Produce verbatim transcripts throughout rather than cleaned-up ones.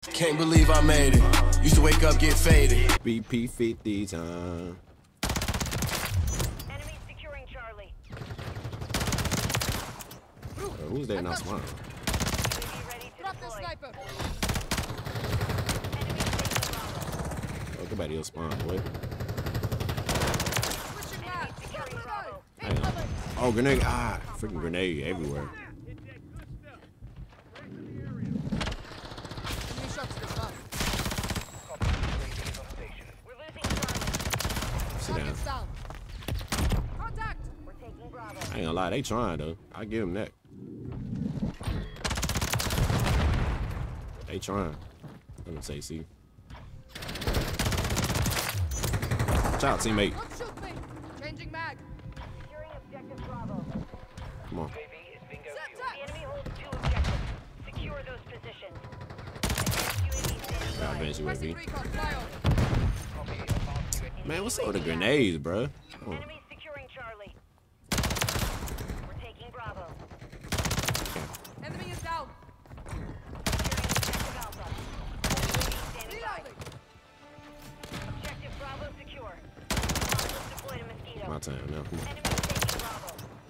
Can't believe I made it. Used to wake up, get faded. B P fifty time. Enemy securing Charlie. Uh, who's there not smiling? U A V ready to Drop the deploy. sniper. Enemy taking Bravo. Oh, somebody else spawn, boy. Switching Enemy mags. securing Bravo. Incoming. Oh, grenade. Ah, freaking grenade everywhere. Enemy shots this time. We're losing Charlie. Sit down. Target's down. Contact. We're taking Bravo. I ain't gonna lie, they trying though. I give them that. They trying. I'm gonna say, see. Watch out, teammate. Don't shoot me. Changing mag. Securing objective Bravo. Come on. The enemy holds two objectives. Secure those positions. Advanced U A V standing Yeah, by. advanced U A Pressing V. recon flyover. Man, what's up with the grenades, bro? Oh, Enemy securing Charlie. We're taking Bravo. Enemy is down. Securing objective Alpha. U A V standing by. Reloading. Objective Bravo secure. Hostiles deployed a Mosquito. my time now. Come on. Enemy taking Bravo.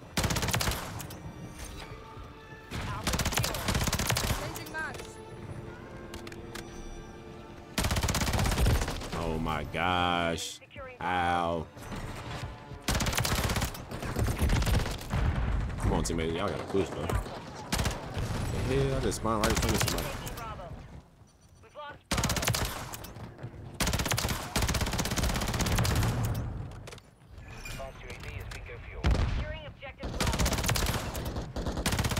Alpha secure. Changing mags. Oh my gosh. Ow. Come on, teammate. Y'all gotta push, bro. The hell, I just spawned right in front of somebody. Taking Bravo. We've lost Bravo. Securing objective Bravo.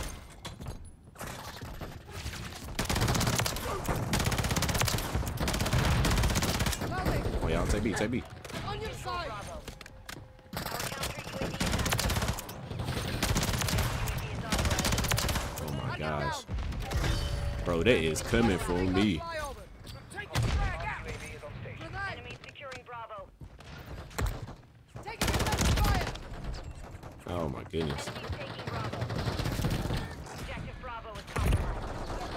Loading. Come on, y'all. Take B, take B. On your side. Bravo. Our counter U A V is active. U A V is authorized. Oh my Target gosh. down. Bro, that is coming for Recon me. flyover. Grenade. Enemy securing Bravo. Taking defensive fire. Oh my goodness. Enemy taking Bravo. Objective Bravo is compromised.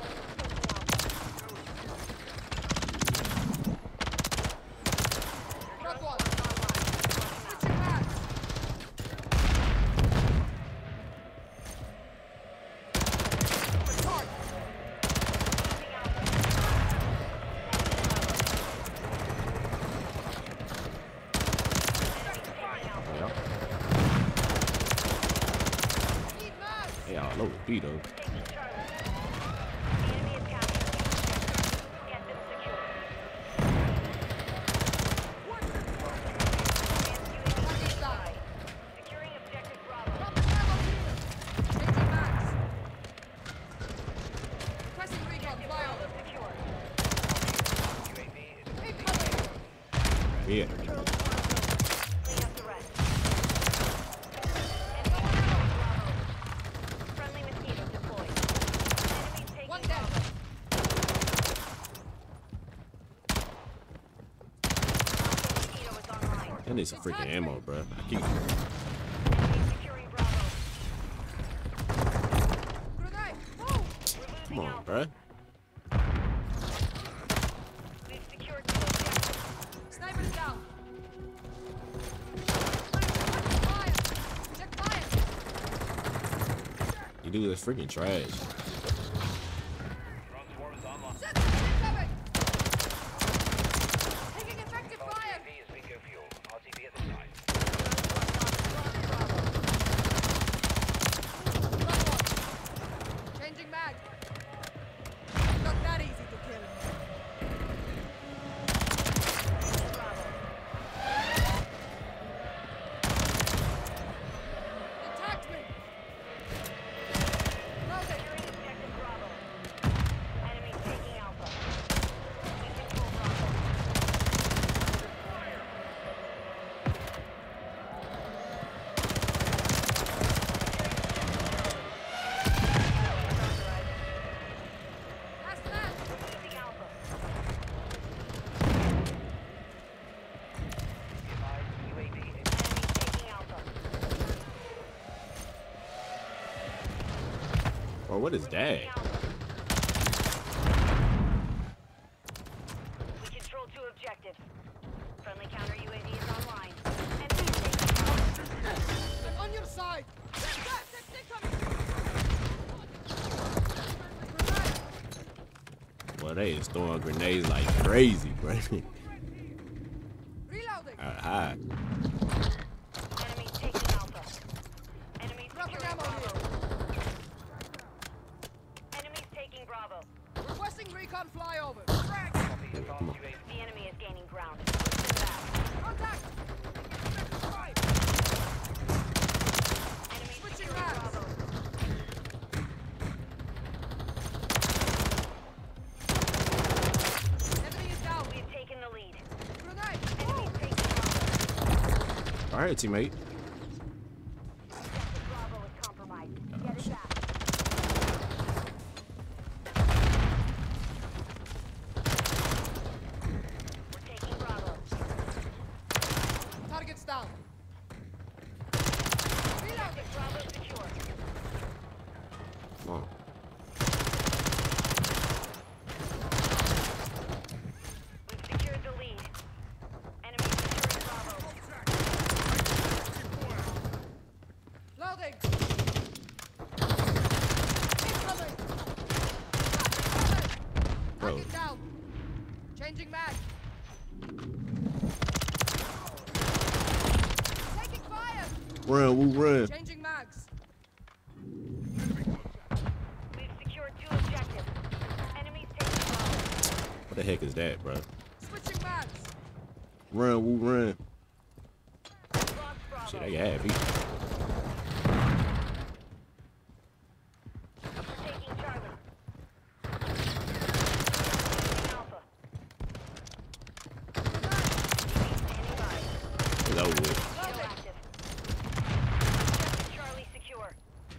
Drop one. Switching mags. Charge. Yeah. Need mags. They all over B though. Taking Charlie. The enemy is captured. Get them secure. Target's down. Securing objective Bravo. Drop the ammo here. Changing mags. Pressing recon flyover. Secure. Incoming. Yeah. Clean up the rest. Enemy taking Bravo. Friendly Mosquito deployed. Enemy taking One down. Bravo. Mosquito is online. That needs some freaking ammo, bro. I keep. Enemy securing Bravo. Grenade. Move. We're Come losing on, Alpha. bro. We've secured two objectives. Sniper's down. Fire. Check fire. You do this freaking trash. Sensors incoming. Taking effective fire. Drop one. Changing mag. Not that easy to kill. Attacked me. Loading. Securing objective Bravo. Enemy taking Alpha. We control Bravo. Last man. Losing Alpha. Enemy taking Alpha. Bro, what is that? Alpha. Boy, they is throwing grenades like crazy, bro. Reloading. Alright, high. Enemies taking Alpha. Enemies Dropping securing ammo Bravo. here. Enemies taking Bravo. Requesting recon flyover. Frag. Come on. The enemy is gaining ground. Push them back. Contact. Enemies Switching securing mags. Bravo. Enemy is down. We've taken the lead. Grenade. Enemies taking Bravo. All right, teammate. Objective Bravo is compromised. Get it back. We're taking Bravo. Targets down. Reloading. Objective Bravo secure. Come on. We've secured the lead. Enemy securing Bravo. Loading. Incoming. Bro. Target down. Changing mag. Taking fire. Run, woo, run. Changing mags. We've secured two objectives. Enemies taking Bravo. What the heck is that, bro? Switching mags. Run, woo, run. Lost Bravo. Shit, I got happy. We're taking Charlie. Taking Alpha. Standing by. It's over with. Still active. Objective Charlie secure.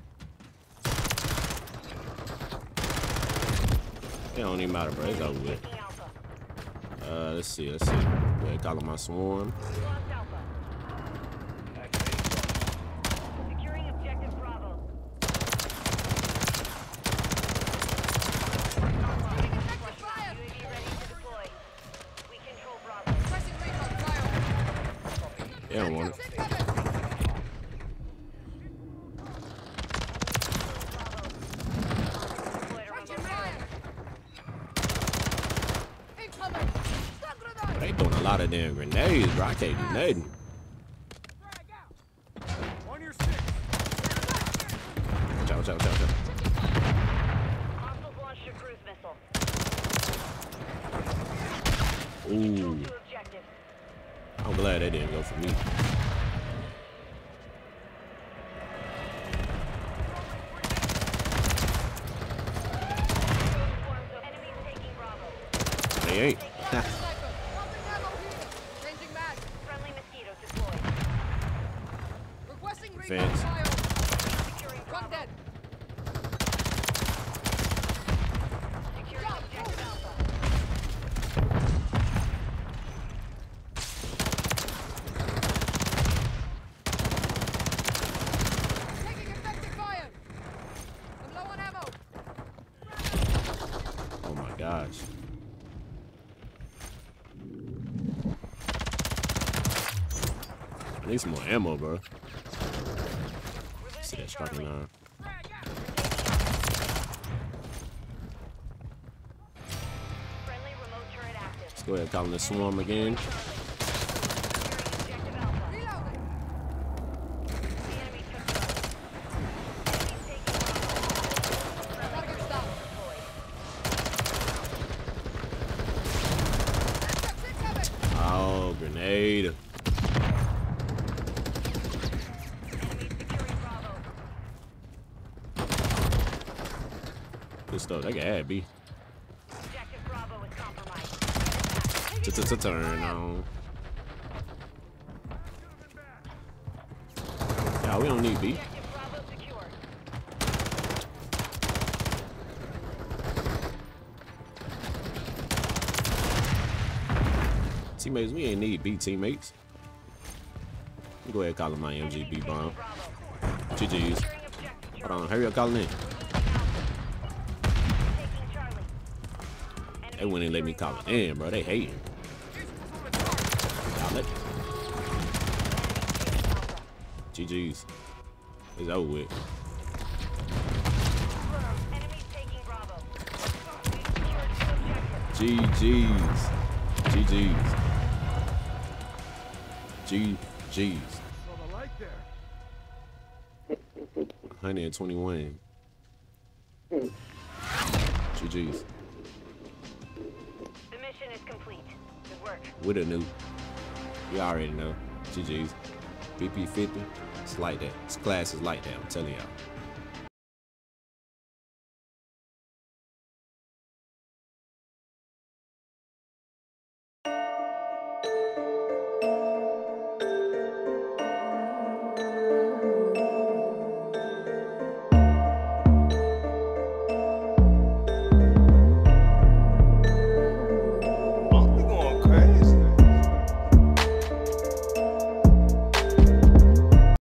It don't even matter, bro. It's over with. Taking Alpha. Uh, let's see, let's see. Go ahead, call him my swarm. Lost Alpha. Securing objective Bravo. Taking effective fire. U A V ready to deploy. We control Bravo. Pressing recon flyover. They don't want it. It's incoming. Deployed a Taking remote fire. turret. Incoming. Stun grenade. They doing a lot of damn grenades, bro. I can't do nothing. Watch out, watch out, watch out, watch out. Hostiles launched a cruise missile. Ooh, Two objectives. I'm glad that didn't go for me. Enemies taking Bravo. They ain't. Sniper. Dropping ammo here. Changing mag. Friendly mosquito deployed. Requesting recon Fence. flyover. Securing One Bravo. dead. Securing objective Alpha. Taking effective fire. I'm low on ammo. Oh my gosh. I need some more ammo, bro. We're See losing that striking Charlie. line. Friendly remote turret active. Let's go ahead and call him the swarm again. Securing objective Alpha. Reloading. The enemy took Bravo. Enemies taking Bravo. Target's down. Deployed. That's incoming. Oh, grenade. Enemies securing Bravo. Good stuff. They got had B. Objective Bravo is compromised. Get it back. To turn on. Nah, we don't need B. Objective Bravo secure. Teammates, we ain't need B teammates. You go ahead and call him my M G B bomb. Bravo. G G's. Securing objective Hold on, hurry up, calling in. Taking Charlie. They wouldn't even let me call it in, bro. They hating. Y'all let G G's. It's over with. Enemies taking Bravo. We've secured two objectives. G G's. G G's. G G's. Saw the light there. one hundred twenty-one. G G's. The mission is complete. Good work. With a nuke. You already know. G G's. B P fifty. It's like that. This class is like that. I'm telling y'all.